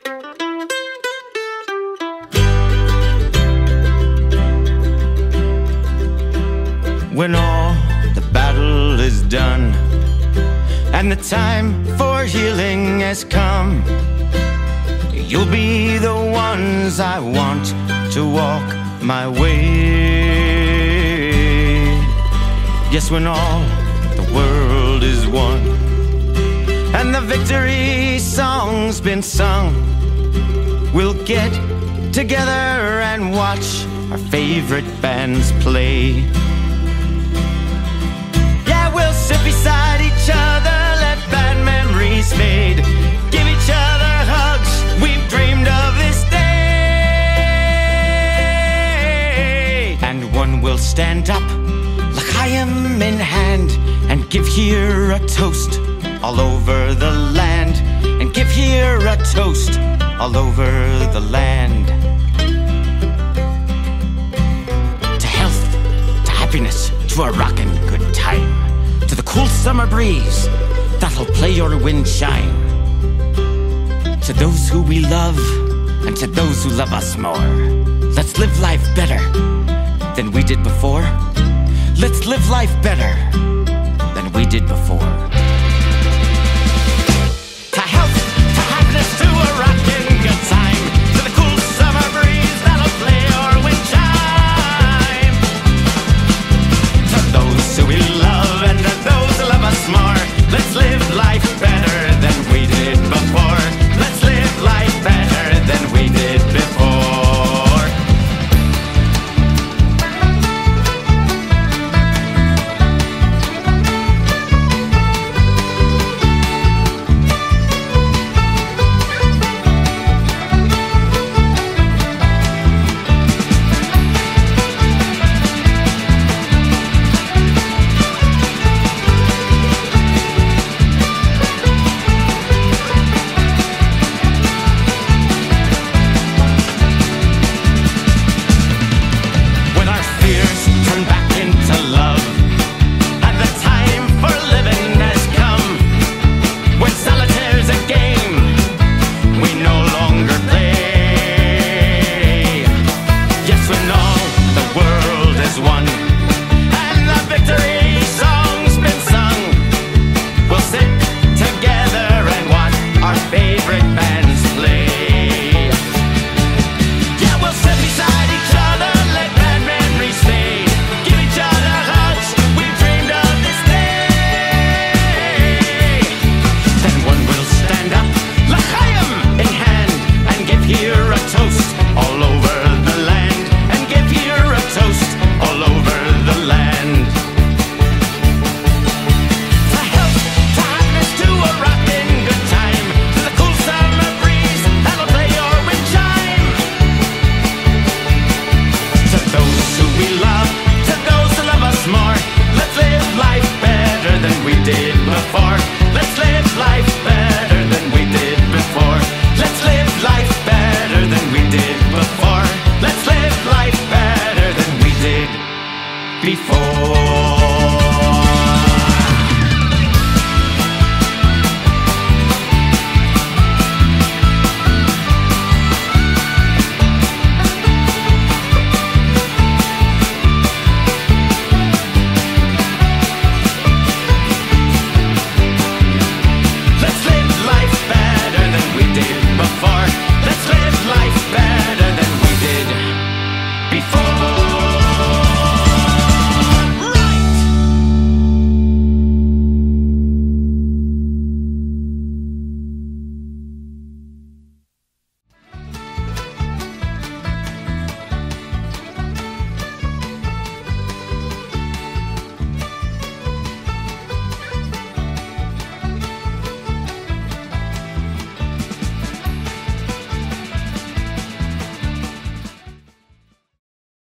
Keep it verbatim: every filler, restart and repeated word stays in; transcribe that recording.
When all the battle is done and the time for healing has come, you'll be the ones I want to walk my way. Yes, when all the world is won and the victory song's been sung, we'll get together and watch our favorite bands play. We'll sit beside each other, let bad memories fade, give each other hugs, we've dreamed of this day. And one will stand up, l'chaim in hand, and give here a toast all over the land, and give here a toast all over the land. To health, to happiness, to a rockin' good time, to the cool summer breeze that'll play your wind shine. To those who we love and to those who love us more, let's live life better than we did before. Let's live life better than we did before.